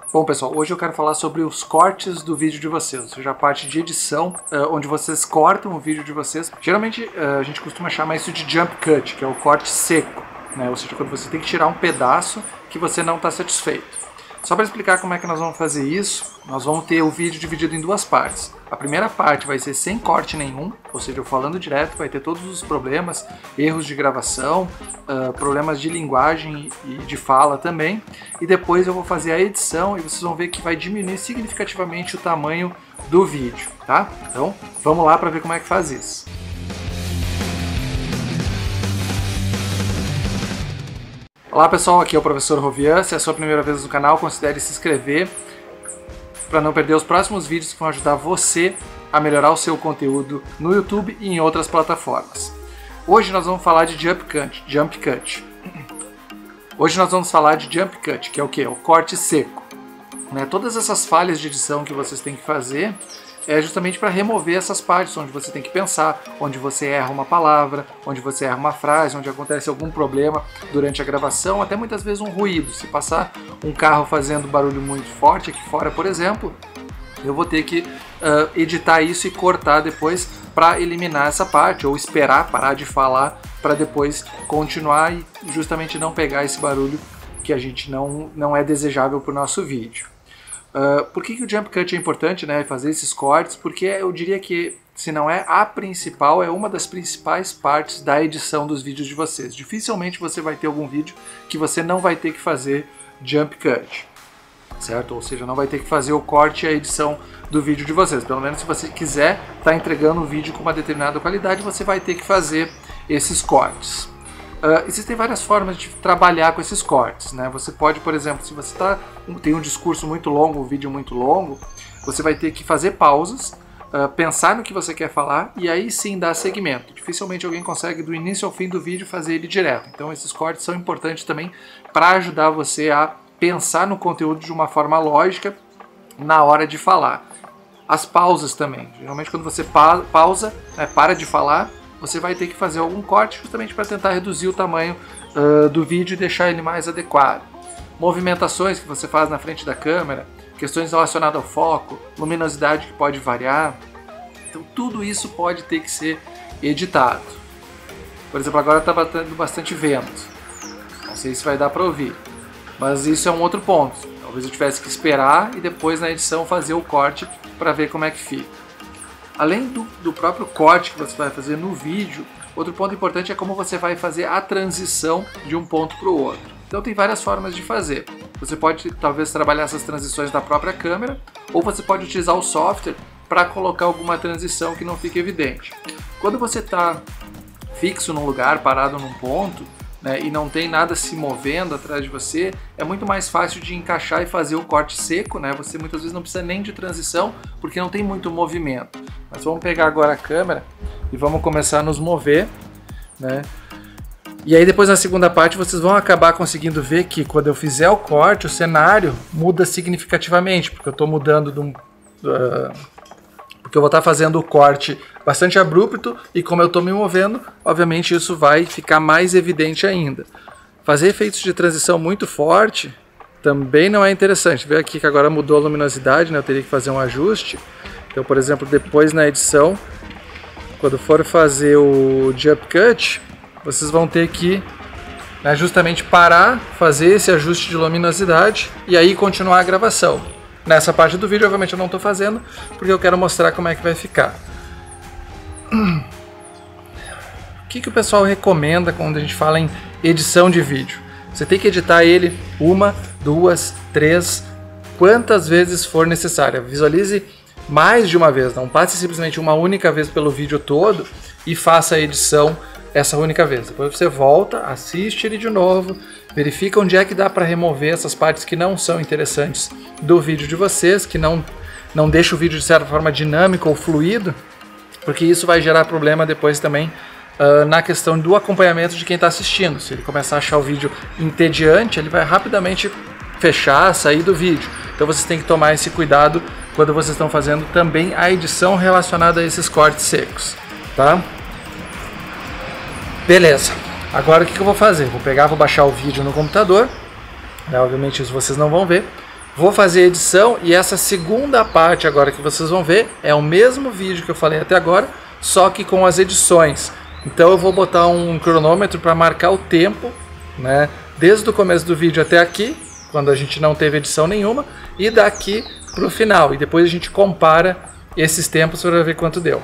Bom pessoal, hoje eu quero falar sobre os cortes do vídeo de vocês, ou seja, a parte de edição, onde vocês cortam o vídeo de vocês. Geralmente a gente costuma chamar isso de jump cut, que é o corte seco, né? Ou seja, quando você tem que tirar um pedaço que você não está satisfeito. Só para explicar como é que nós vamos fazer isso, nós vamos ter o vídeo dividido em duas partes. A primeira parte vai ser sem corte nenhum, ou seja, eu falando direto, vai ter todos os problemas, erros de gravação, problemas de linguagem e de fala também. E depois eu vou fazer a edição e vocês vão ver que vai diminuir significativamente o tamanho do vídeo, tá? Então, vamos lá para ver como é que faz isso. Olá pessoal, aqui é o professor Rovian. Se é a sua primeira vez no canal, considere se inscrever para não perder os próximos vídeos que vão ajudar você a melhorar o seu conteúdo no YouTube e em outras plataformas. Hoje nós vamos falar de jump cut. Hoje nós vamos falar de jump cut, que é o que? O corte seco. Todas essas falhas de edição que vocês têm que fazer é justamente para remover essas partes onde você tem que pensar, onde você erra uma palavra, onde você erra uma frase, onde acontece algum problema durante a gravação, até muitas vezes um ruído. Se passar um carro fazendo barulho muito forte aqui fora, por exemplo, eu vou ter que editar isso e cortar depois para eliminar essa parte, ou esperar parar de falar para depois continuar e justamente não pegar esse barulho que a gente não é desejável para o nosso vídeo. Por que o jump cut é importante, né, fazer esses cortes? Porque eu diria que, se não é a principal, é uma das principais partes da edição dos vídeos de vocês. Dificilmente você vai ter algum vídeo que você não vai ter que fazer jump cut, certo? Ou seja, não vai ter que fazer o corte e a edição do vídeo de vocês. Pelo menos se você quiser estar entregando um vídeo com uma determinada qualidade, você vai ter que fazer esses cortes. Existem várias formas de trabalhar com esses cortes, né? Você pode, por exemplo, se você tem um discurso muito longo, um vídeo muito longo, você vai ter que fazer pausas, pensar no que você quer falar e aí sim dar segmento. Dificilmente alguém consegue do início ao fim do vídeo fazer ele direto. Então esses cortes são importantes também para ajudar você a pensar no conteúdo de uma forma lógica na hora de falar. As pausas também. Geralmente quando você pausa, para de falar, você vai ter que fazer algum corte justamente para tentar reduzir o tamanho do vídeo e deixar ele mais adequado. Movimentações que você faz na frente da câmera, questões relacionadas ao foco, luminosidade que pode variar. Então tudo isso pode ter que ser editado. Por exemplo, agora está batendo bastante vento. Não sei se vai dar para ouvir, mas isso é um outro ponto. Talvez eu tivesse que esperar e depois na edição fazer o corte para ver como é que fica. Além do próprio corte que você vai fazer no vídeo, outro ponto importante é como você vai fazer a transição de um ponto para o outro. Então tem várias formas de fazer. Você pode talvez trabalhar essas transições da própria câmera, ou você pode utilizar o software para colocar alguma transição que não fique evidente. Quando você está fixo num lugar, parado num ponto, e não tem nada se movendo atrás de você, é muito mais fácil de encaixar e fazer o corte seco, Você muitas vezes não precisa nem de transição, porque não tem muito movimento. Mas vamos pegar agora a câmera e vamos começar a nos mover, E aí depois na segunda parte vocês vão acabar conseguindo ver que quando eu fizer o corte, o cenário muda significativamente, porque eu estou mudando porque eu vou estar fazendo o corte bastante abrupto e como eu estou me movendo, obviamente isso vai ficar mais evidente ainda. Fazer efeitos de transição muito forte também não é interessante. Vê aqui que agora mudou a luminosidade, eu teria que fazer um ajuste. Então, por exemplo, depois na edição, quando for fazer o jump cut, vocês vão ter que justamente parar, fazer esse ajuste de luminosidade e aí continuar a gravação. Nessa parte do vídeo, obviamente, eu não estou fazendo, porque eu quero mostrar como é que vai ficar. O que o pessoal recomenda quando a gente fala em edição de vídeo? Você tem que editar ele 1, 2, 3, quantas vezes for necessário. Visualize mais de uma vez, não passe simplesmente uma única vez pelo vídeo todo e faça a edição essa única vez. Depois você volta, assiste ele de novo, verifica onde é que dá para remover essas partes que não são interessantes do vídeo de vocês, que não deixa o vídeo de certa forma dinâmico ou fluido, porque isso vai gerar problema depois também na questão do acompanhamento de quem está assistindo. Se ele começar a achar o vídeo entediante, ele vai rapidamente fechar, sair do vídeo. Então vocês têm que tomar esse cuidado quando vocês estão fazendo também a edição relacionada a esses cortes secos, tá? Beleza, agora o que eu vou fazer? Vou baixar o vídeo no computador, obviamente isso vocês não vão ver. Vou fazer a edição e essa segunda parte agora que vocês vão ver é o mesmo vídeo que eu falei até agora, só que com as edições. Então eu vou botar um cronômetro para marcar o tempo, né, desde o começo do vídeo até aqui, quando a gente não teve edição nenhuma, e daqui para o final. E depois a gente compara esses tempos para ver quanto deu.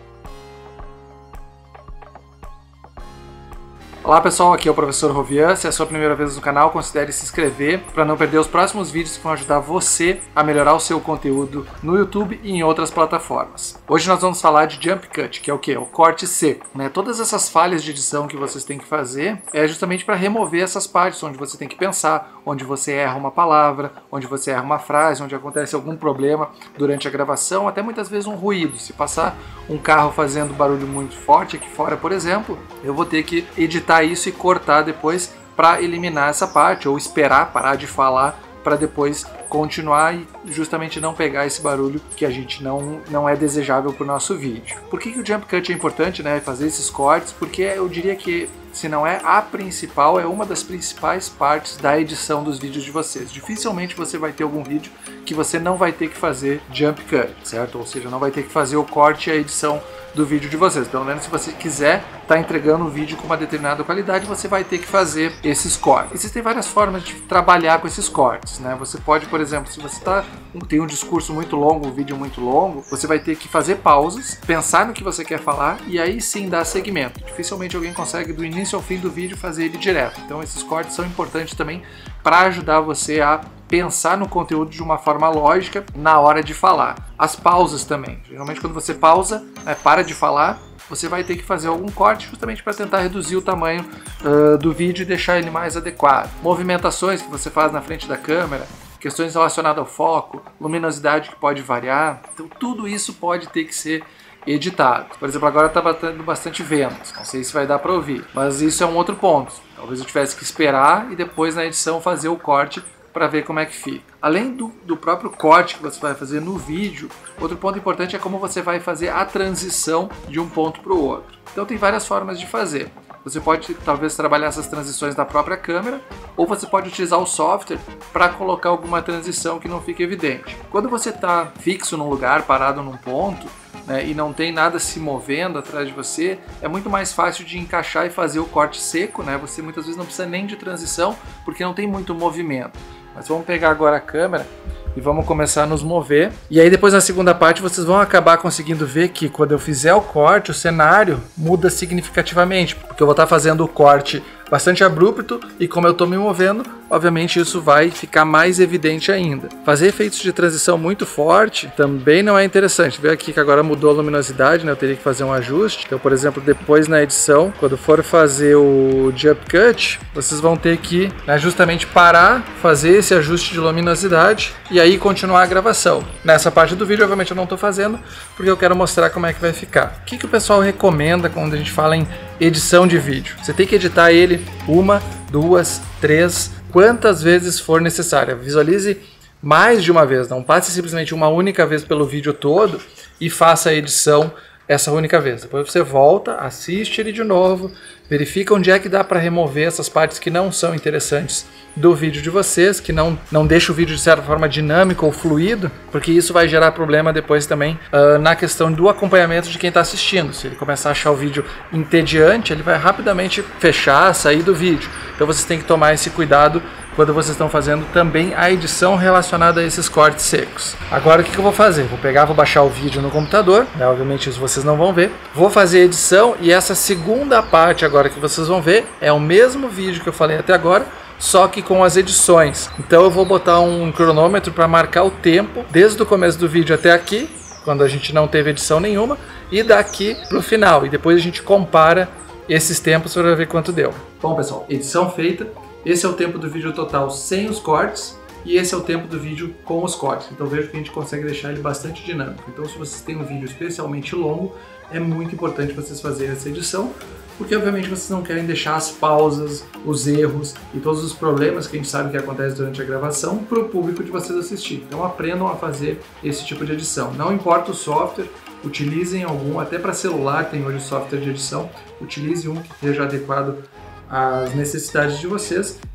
Olá pessoal, aqui é o professor Rovian. Se é a sua primeira vez no canal, considere se inscrever para não perder os próximos vídeos que vão ajudar você a melhorar o seu conteúdo no YouTube e em outras plataformas. Hoje nós vamos falar de Jump Cut, que é o que? O corte seco, né? Todas essas falhas de edição que vocês têm que fazer é justamente para remover essas partes onde você tem que pensar, onde você erra uma palavra, onde você erra uma frase, onde acontece algum problema durante a gravação, até muitas vezes um ruído. Se passar um carro fazendo barulho muito forte aqui fora, por exemplo, eu vou ter que editar isso e cortar depois para eliminar essa parte, ou esperar parar de falar para depois continuar e justamente não pegar esse barulho que a gente não é desejável para o nosso vídeo. Por que o Jump Cut é importante, né? Fazer esses cortes? Porque eu diria que, se não é a principal, é uma das principais partes da edição dos vídeos de vocês. Dificilmente você vai ter algum vídeo que você não vai ter que fazer Jump Cut, certo? Ou seja, não vai ter que fazer o corte e a edição do vídeo de vocês. Pelo menos se você quiser estar entregando um vídeo com uma determinada qualidade, você vai ter que fazer esses cortes. Existem várias formas de trabalhar com esses cortes, né? Você pode, por exemplo, se você tem um discurso muito longo, um vídeo muito longo, você vai ter que fazer pausas, pensar no que você quer falar e aí sim dar segmento. Dificilmente alguém consegue do início ao fim do vídeo fazer ele direto. Então esses cortes são importantes também para ajudar você a pensar no conteúdo de uma forma lógica na hora de falar. As pausas também. Geralmente quando você pausa, para de falar, você vai ter que fazer algum corte justamente para tentar reduzir o tamanho do vídeo e deixar ele mais adequado. Movimentações que você faz na frente da câmera, questões relacionadas ao foco, luminosidade que pode variar. Então tudo isso pode ter que ser editado. Por exemplo, agora está batendo bastante vento, não sei se vai dar para ouvir, mas isso é um outro ponto. Talvez eu tivesse que esperar e depois na edição fazer o corte para ver como é que fica. Além do próprio corte que você vai fazer no vídeo, outro ponto importante é como você vai fazer a transição de um ponto para o outro. Então tem várias formas de fazer. Você pode talvez trabalhar essas transições da própria câmera, ou você pode utilizar o software para colocar alguma transição que não fique evidente. Quando você está fixo num lugar, parado num ponto, né, e não tem nada se movendo atrás de você, é muito mais fácil de encaixar e fazer o corte seco, né? Você muitas vezes não precisa nem de transição, porque não tem muito movimento. Mas vamos pegar agora a câmera e vamos começar a nos mover. E aí depois na segunda parte vocês vão acabar conseguindo ver que quando eu fizer o corte, o cenário muda significativamente, porque eu vou estar fazendo o corte bastante abrupto e como eu estou me movendo, obviamente isso vai ficar mais evidente ainda. Fazer efeitos de transição muito forte também não é interessante. Vê aqui que agora mudou a luminosidade, né? Eu teria que fazer um ajuste. Então, por exemplo, depois na edição, quando for fazer o Jump Cut, vocês vão ter que, né, justamente parar, fazer esse ajuste de luminosidade e aí continuar a gravação. Nessa parte do vídeo, obviamente eu não estou fazendo, porque eu quero mostrar como é que vai ficar. O que o pessoal recomenda quando a gente fala em edição de vídeo? Você tem que editar ele 1, 2, 3, quantas vezes for necessário. Visualize mais de uma vez, não passe simplesmente uma única vez pelo vídeo todo e faça a edição essa única vez. Depois você volta, assiste ele de novo, verifica onde é que dá para remover essas partes que não são interessantes do vídeo de vocês, que não deixa o vídeo de certa forma dinâmico ou fluido, porque isso vai gerar problema depois também na questão do acompanhamento de quem está assistindo. Se ele começar a achar o vídeo entediante, ele vai rapidamente fechar, sair do vídeo. Então vocês têm que tomar esse cuidado quando vocês estão fazendo também a edição relacionada a esses cortes secos. Agora o que eu vou fazer? Vou baixar o vídeo no computador, né? Obviamente isso vocês não vão ver. Vou fazer a edição e essa segunda parte agora que vocês vão ver é o mesmo vídeo que eu falei até agora, só que com as edições. Então eu vou botar um cronômetro para marcar o tempo desde o começo do vídeo até aqui, quando a gente não teve edição nenhuma, e daqui para o final. E depois a gente compara esses tempos para ver quanto deu. Bom pessoal, edição feita. Esse é o tempo do vídeo total sem os cortes e esse é o tempo do vídeo com os cortes. Então vejo que a gente consegue deixar ele bastante dinâmico. Então se vocês têm um vídeo especialmente longo, é muito importante vocês fazerem essa edição, porque obviamente vocês não querem deixar as pausas, os erros e todos os problemas que a gente sabe que acontecem durante a gravação para o público de vocês assistir. Então aprendam a fazer esse tipo de edição. Não importa o software, utilizem algum, até para celular tem hoje software de edição, utilize um que esteja adequado às necessidades de vocês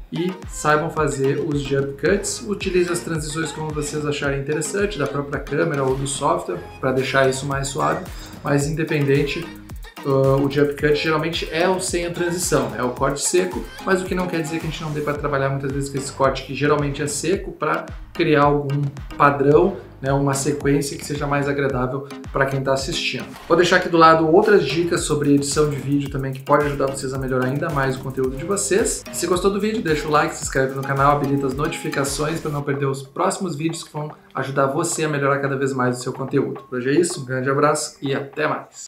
e saibam fazer os jump cuts. Utilize as transições como vocês acharem interessante, da própria câmera ou do software, para deixar isso mais suave, mas independente, o jump cut geralmente é o sem a transição, é o corte seco, mas o que não quer dizer que a gente não dê para trabalhar muitas vezes com esse corte que geralmente é seco para criar algum padrão, né, uma sequência que seja mais agradável para quem está assistindo. Vou deixar aqui do lado outras dicas sobre edição de vídeo também que pode ajudar vocês a melhorar ainda mais o conteúdo de vocês. Se gostou do vídeo, deixa o like, se inscreve no canal, habilita as notificações para não perder os próximos vídeos que vão ajudar você a melhorar cada vez mais o seu conteúdo. Por hoje é isso, um grande abraço e até mais!